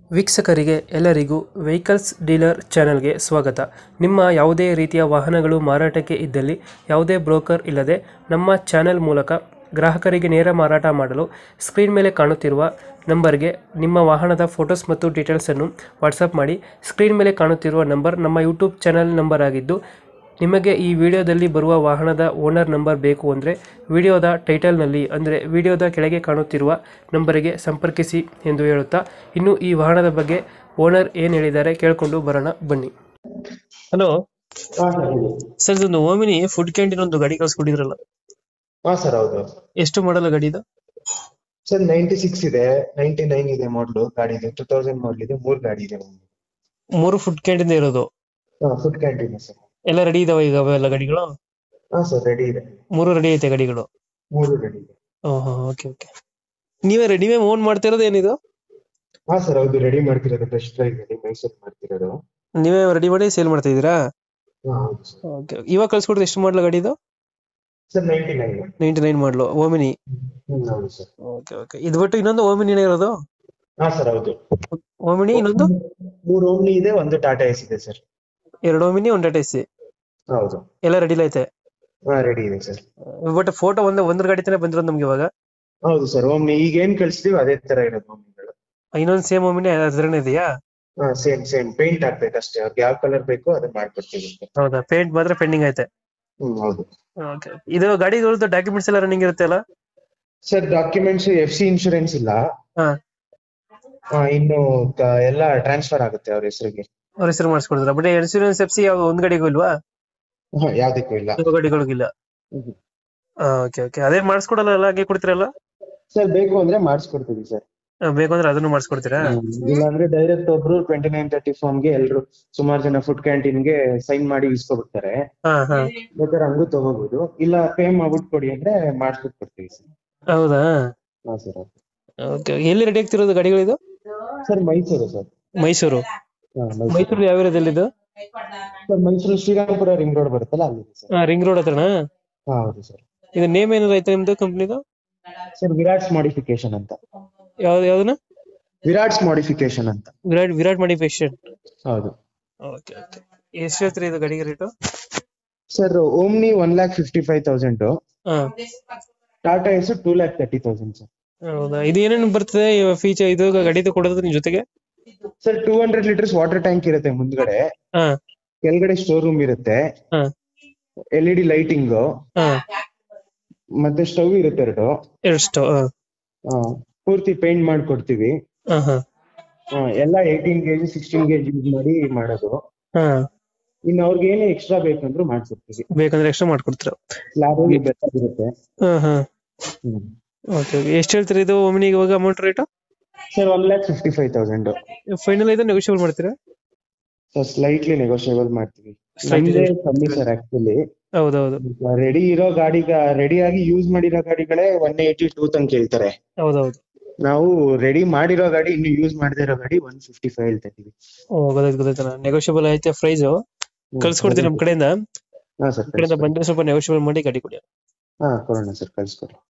ವೀಕ್ಷಕರಿಗೆ ಎಲ್ಲರಿಗೂ vehicles dealer ಚಾನೆಲ್ಗೆ ಸ್ವಾಗತ. ನಿಮ್ಮ ಯಾವುದೇ ರೀತಿಯ ವಾಹನಗಳು ಮಾರಾಟಕ್ಕೆ ಇದ್ದಲ್ಲಿ ಯಾವುದೇ ಬ್ರೋಕರ್ ಇಲ್ಲದೆ ನಮ್ಮ ಚಾನೆಲ್ ಮೂಲಕ ಗ್ರಾಹಕರಿಗೆ ನೇರ ಮಾರಾಟ ಮಾಡಲು ಸ್ಕ್ರೀನ್ ಮೇಲೆ ಕಾಣುತ್ತಿರುವ ನಂಬರ್ಗೆ ನಿಮ್ಮ ವಾಹನದ ಫೋಟೋಸ್ ಮತ್ತು ಡೀಟೇಲ್ಸನ್ನು ವಾಟ್ಸಪ್ ಮಾಡಿ. ಸ್ಕ್ರೀನ್ ಮೇಲೆ ಕಾಣುತ್ತಿರುವ ನಂಬರ್ ನಮ್ಮ ಯೂಟ್ಯೂಬ್ ಚಾನೆಲ್ ನಂಬರ್ ಆಗಿದ್ದು, ನಿಮಗೆ ಈ ವಿಡಿಯೋದಲ್ಲಿ ಬರುವ ವಾಹನದ ಓನರ್ ನಂಬರ್ ಬೇಕು ಅಂದರೆ ವಿಡಿಯೋದ ಟೈಟಲ್ನಲ್ಲಿ ಅಂದರೆ ವಿಡಿಯೋದ ಕೆಳಗೆ ಕಾಣುತ್ತಿರುವ ನಂಬರಿಗೆ ಸಂಪರ್ಕಿಸಿ ಎಂದು ಹೇಳುತ್ತಾ, ಇನ್ನು ಈ ವಾಹನದ ಬಗ್ಗೆ ಓನರ್ ಏನು ಹೇಳಿದ್ದಾರೆ ಕೇಳಿಕೊಂಡು ಬರೋಣ ಬನ್ನಿ. ಹಲೋ ಹಾ ಸರ್ ಹೇಳಿ. ಸರ್, ಇದೊಂದು ಓಮಿನಿ ಫುಡ್ ಕ್ಯಾಂಟೀನ್ ಒಂದು ಗಾಡಿ ಕಳ್ಸ್ಕೊಟ್ಟಿದ್ರಲ್ಲ, ಹಾ ಸರ್ ಹೌದು ಎಷ್ಟು ಮಾಡಲ್ಲ ಗಾಡಿ ಇದು? ಸರ್ 96 ಇದೆ, 99 ಇದೆ ಮಾಡಲು ಗಾಡಿ ಇದೆ, 2000 ಮಾಡಲ್ ಇದೆ, 3 ಗಾಡಿ ಇದೆ ನಮ್ಗೆ. 3 ಫುಡ್ ಕ್ಯಾಂಟೀನ್ ಇರೋದು? ಹಾ ಫುಡ್ ಕ್ಯಾಂಟೀನ್ ಸರ್. ಎಲ್ಲ ರೆಡಿ ಇದಾವೆ ಈಗ ಅವೆಲ್ಲ ಗಾಡಿಗಳು? ಹಾ ಸರ್ ರೆಡಿ ಇದೆ, 3 ರೆಡಿ ಐತೆ ಗಾಡಿಗಳು? 3 ರೆಡಿ ಇದೆ. Okay okay. ನೀವೇ ಓನ್ ಮಾಡ್ತಿರೋದು ಏನಿದು? ಹಾ ಸರ್ ಹೌದು, ರೆಡಿ ಮಾಡ್ತಿರೋದು, ಬೆಸ್ಟ್ ಡ್ರೈವ್ ರೆಡಿ ಮೈಸೂರು ಮಾಡ್ತಿರೋದು. ನೀವೇ ರೆಡಿ ಮಾಡಿ ಸೇಲ್ ಮಾಡ್ತಾ ಇದೀರಾ? ಹಾ ಹೌದು ಸರ್. ಓಕೆ. ಇವಾಗ ಕಳ್ಸ್ಕೊಡ್ದು ಎಷ್ಟು ಮಾಡಲ ಗಾಡಿ ಇದು? ಸರ್ 99. 99 ಮಾಡಲು ಓಮಿನಿ? ಹೌದು ಸರ್. Okay okay. ಇದು ಬಿಟ್ಟು ಇನ್ನೊಂದು ಓಮಿನಿನೇ ಇರೋದು? ಹಾ ಸರ್ ಹೌದು. ಓಮಿನಿ ಇನ್ನೊಂದು? 3 ಓಮ್ನಿ ಇದೆ, ಒಂದು ಟಾಟಾ ಎಸ್ ಇದೆ ಸರ್. 2 Omni, 1 Tata ace? ಹೌದು. ಎಲ್ಲ ರೆಡಿ ಐತೆ? ಹಾ ರೆಡಿ ಇದೆ ಸರ್. ಬಟ್ ಫೋಟೋ ಒಂದ್ರ ಗಾಡಿ ತಾನೇ ಬಂದಿರೋದು ನಮ್ಗೆ ಇವಾಗ? ಹೌದು ಸರ್, ಓಮ್ನಿ ಈಗ ಏನ್ ಕಳ್ಸಿದೀವಿ ಅದೇ ತರ ಇರೋದು ಓಮ್ನಿಗಳು. ಇನ್ನೊಂದು ಸೇಮ್ ಓಮಿನಿ ಅದ್ರನೇ ಇದೆಯಾ? ಹಾ ಸೇಮ್ ಸೇಮ್, ಪೇಂಟ್ ಹಾಕ್ಬೇಕಷ್ಟೇ, ಅವ್ರಿಗೆ ಯಾವ ಕಲರ್ ಬೇಕೋ ಅದನ್ನ ಮಾಡ್ಕೊಡ್ತೀವಿ. ಹೌದಾ? ಪೇಂಟ್ ಮಾತ್ರ ಪೆಂಡಿಂಗ್ ಐತೆ? ಹೌದು. ಓಕೆ. ಇದು ಗಾಡಿ ಡಾಕ್ಯುಮೆಂಟ್ಸ್ ಎಲ್ಲ ರನ್ನಿಂಗ್ ಇರುತ್ತೆ ಅಲ್ಲ? ಸರ್ ಡಾಕ್ಯುಮೆಂಟ್ಸ್ FC ಇನ್ಶೂರೆನ್ಸ್ ಇಲ್ಲ. ಹಾ. ಇನ್ನು ಎಲ್ಲ ಟ್ರಾನ್ಸ್ಫರ್ ಆಗುತ್ತೆ ಅವ್ರ ಹೆಸರಿಗೆ. ಅವ್ರ ಹೆಸರು ಮಾಡಿಸ್ಕೊಡ್ತಾರೆ. ಬಟ್ ಇನ್ಸೂರೆನ್ಸ್ FC ಯಾವ ಒಂದ್ ಗಾಡಿಗೂ ಇಲ್ವಾ? ಯಾವ್ದಕ್ಕೂ ಇಲ್ಲ. ಯಾವ ಗಾಡಿಗಳಿಗಿಲ್ಲ? Okay okay. ಅದೇ ಮಾಡಿಸ್ಕೊಡಲ್ಲ, ಹಂಗೆ ಕೊಡ್ತೀರಲ್ಲ? ಸರ್ ಬೇಕು ಅಂದ್ರೆ ಮಾಡಿಸ್ಕೊಡ್ತೀವಿ ಸರ್. ಬೇಕು ಅಂದ್ರೆ ಅದನ್ನು ಮಾಡಿಸ್ಕೊಡ್ತೀರಾ? ಇಲ್ಲಾಂದ್ರೆ ಡೈರೆಕ್ಟ್ ಒಬ್ರು 2930 ಫಾರ್ಮ್ ಗೆ ಎಲ್ರು ಸುಮಾರು ಜನ ಫುಡ್ ಕ್ಯಾಂಟೀನ್ ಗೆ ಸೈನ್ ಮಾಡಿ ಇಸ್ಕೊಬಿಡ್ತಾರೆ. ಬೇಕಾದ್ರೆ ಹಂಗೂ ತಗೋಬಹುದು, ಇಲ್ಲ ಪೇ ಮಾಡ್ಬಿಟ್ಟು ಕೊಡಿ ಅಂದ್ರೆ ಮಾಡಿಸ್ಬಿಟ್ಟು ಕೊಡ್ತೀವಿ ಸರ್. ಹೌದಾ? ಹಾ ಸರ್. ಓಕೆ. ಎಲ್ಲಿ ರೆಡಿ ಆಗ್ತಿರೋದು ಗಾಡಿಗಳಿದು? Sir Mysuru sir. ಮೈಸೂರು? ಮೈಸೂರು ಯಾವ ಏರಿಯಾದಲ್ಲಿ ಇದು? Sir Mysuru Srirampura ring road ಬರುತ್ತಲ್ಲ ಅಲ್ಲಿ ಸರ್. Ring road ಹತ್ರನಾ? ಹೌದು ಸರ್. ಇದು ನೇಮ್ ಏನಾದ್ರು ಐತೆ ನಿಮ್ದು ಕಂಪ್ನಿದು? ಸರ್ ವಿರಾಟ್ಸ್ ಮಾಡಿಫಿಕೇಶನ್ ಅಂತ. ಯಾವ್ದನ್ನ? ವಿರಾಟ್ಸ್ ಮಾಡಿಫಿಕೇಶನ್ ಅಂತ. ವಿರಾಟ್ ಮಾಡಿಫಿಕೇಶನ್? ಹೌದು. Okay okay. ಎಷ್ಟು ಹೇಳ್ತೀರಿ ಇದು ಗಾಡಿಗೆ rate? Sir Omni 1,55,000, Tata ace 2,30,000 sir. ಹೌದಾ? ಇದು ಏನೇನು ಬರ್ತದೆ ಫೀಚರ್ ಇದು ಗಾಡಿದು ಕೊಡೋದ್ರ ನಿಮ್ ಜೊತೆಗೆ? ಸರ್ 200 ಲೀಟರ್ಸ್ ವಾಟರ್ ಟ್ಯಾಂಕ್ ಇರುತ್ತೆ ಮುಂದ್ಗಡೆ, ಕೆಳಗಡೆ ಸ್ಟೋರ್ ರೂಮ್ ಇರುತ್ತೆ, LED ಲೈಟಿಂಗ್, ಮತ್ತೆ ಸ್ಟವ್ ಇರುತ್ತೆ 2 ಸ್ಟವ್. ಪೂರ್ತಿ ಪೇಂಟ್ ಮಾಡ್ಕೊಡ್ತೀವಿ. ಎಲ್ಲ 18 kg 16 kg ಯೂಸ್ ಮಾಡಿ ಮಾಡೋದು. ಇನ್ನು ಅವ್ರಿಗೆ ಏನೇ ಎಕ್ಸ್ಟ್ರಾ ಬೇಕಂದ್ರೂ ಮಾಡ್ಕೊಡ್ತೀವಿ. ಬೇಕಂದ್ರೆ ಎಕ್ಸ್ಟ್ರಾ ಮಾಡ್ಕೊಡ್ತೀರಾ? ಸ್ಲಾಬ್ ಇರುತ್ತೆ. ಓಕೆ. ಎಷ್ಟು ಹೇಳ್ತೀರಾ ಇದು ಒಮ್ನಿಗೆ ಇವಾಗ ಅಮೌಂಟ್ ರೇಟ್? ಸರ್ 1,55,000. ಫೈನಲ್ ಇದೆ ನೆಗೋಷಿಯಬಲ್ ಮಾಡ್ತೀರಾ? ಸರ್ ಸ್ಲೈಟ್ಲಿ ನೆಗೋಷಿಯಬಲ್ ಮಾಡ್ತೀವಿ. ಕಮ್ಮಿ ಸರ್ ಆಕ್ಚುಲಿ. ಹೌದೌದು. ರೆಡಿ ಇರೋ ರೆಡಿ ಆಗಿ ಯೂಸ್ ಮಾಡಿರೋ ಗಾಡಿಗಳೇ 182 ತನಕ ಹೇಳ್ತಾರೆ. ಹೌದೌದು. ನಾವು ರೆಡಿ ಮಾಡಿರೋ ಗಾಡಿ, ಇನ್ನು ಯೂಸ್ ಮಾಡದೇ ಇರೋ ಗಾಡಿ 155 ಹೇಳ್ತಾ ಇದೀವಿ. ಗೊತ್ತಾಯ್ತು. ನೆಗೋಷಿಯಬಲ್ ಐತೆ ಪ್ರೈಸ್. ಕಳ್ಸ್ಕೊಡ್ತೀನಿ ನಮ್ ಕಡೆಯಿಂದ. ಹಾ ಸರ್, ಬಂದ್ರೆ ಸ್ವಲ್ಪ ನೆಗೋಷಿಯಬಲ್ ಮಾಡಿ ಗಾಡಿ ಕೊಡಿ. ಹಾ ಕೊಡೋಣ ಸರ್, ಕಳ್ಸ್ಕೊಡಿ.